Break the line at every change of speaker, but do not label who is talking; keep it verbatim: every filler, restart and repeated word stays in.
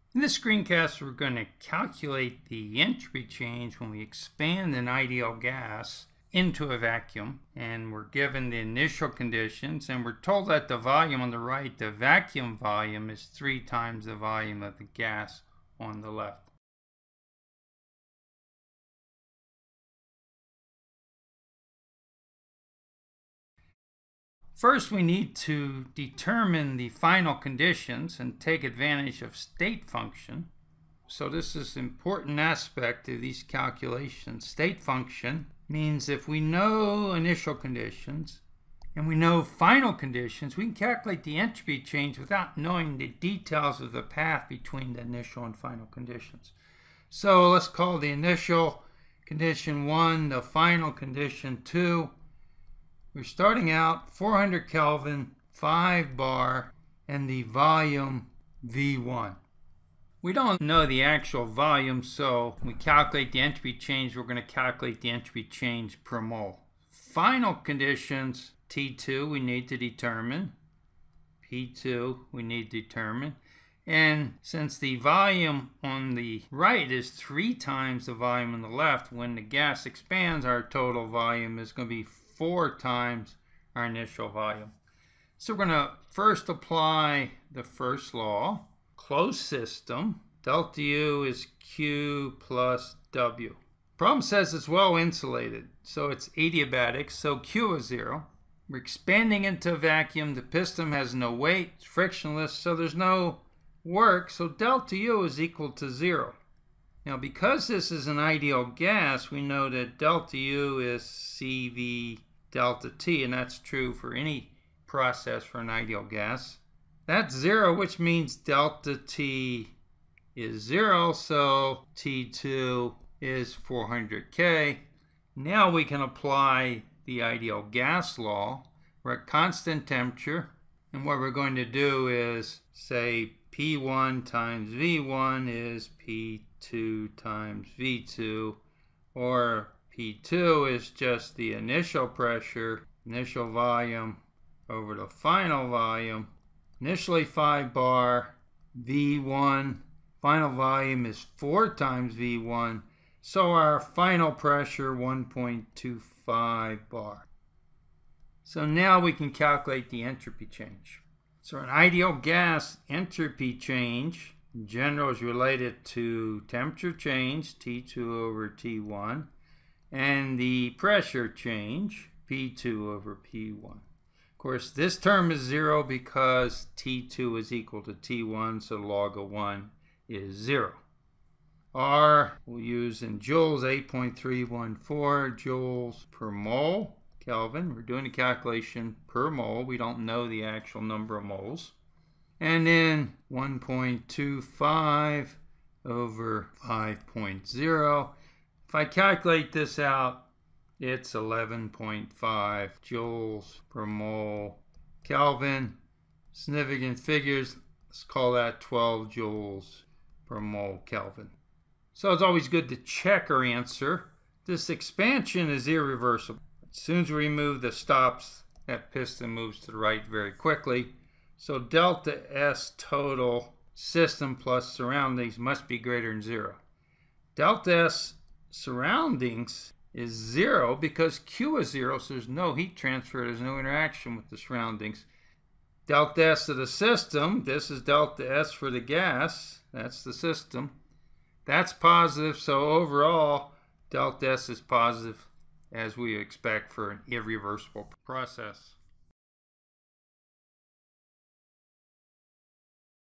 In this screencast, we're going to calculate the entropy change when we expand an ideal gas into a vacuum, and we're given the initial conditions, and we're told that the volume on the right, the vacuum volume, is three times the volume of the gas on the left. First, we need to determine the final conditions and take advantage of state function. So this is an important aspect of these calculations. State function means if we know initial conditions and we know final conditions, we can calculate the entropy change without knowing the details of the path between the initial and final conditions. So let's call the initial condition one, the final condition two. We're starting out four hundred Kelvin, five bar, and the volume V one. We don't know the actual volume, so we calculate the entropy change. We're going to calculate the entropy change per mole. Final conditions, T two, we need to determine. P two, we need to determine. And since the volume on the right is three times the volume on the left, when the gas expands, our total volume is going to be four times our initial volume. So we're going to first apply the first law. Closed system, delta U is Q plus W. Problem says it's well insulated, so it's adiabatic, so Q is zero. We're expanding into a vacuum. The piston has no weight, it's frictionless, so there's no work, so delta U is equal to zero. Now, because this is an ideal gas, we know that delta U is C V delta T, and that's true for any process for an ideal gas. That's zero, which means delta T is zero, so T two is four hundred K. Now we can apply the ideal gas law. We're at constant temperature, and what we're going to do is say P one times V one is P two times V two, or P two is just the initial pressure, initial volume over the final volume. Initially five bar, V one, final volume is four times V one, so our final pressure one point two five bar. So now we can calculate the entropy change. So an ideal gas entropy change in general is related to temperature change, T two over T one, and the pressure change, P two over P one. Of course, this term is zero because T two is equal to T one, so log of one is zero. R we'll use in joules, eight point three one four joules per mole. Kelvin, we're doing a calculation per mole. We don't know the actual number of moles. And then one point two five over five point zero. If I calculate this out, it's eleven point five joules per mole Kelvin. Significant figures, let's call that twelve joules per mole Kelvin. So it's always good to check our answer. This expansion is irreversible. As soon as we remove the stops, that piston moves to the right very quickly. So delta S total system plus surroundings must be greater than zero. Delta S surroundings is zero because Q is zero, so there's no heat transfer, there's no interaction with the surroundings. Delta S of the system, this is delta S for the gas, that's the system. That's positive, so overall, delta S is positive, as we expect for an irreversible process.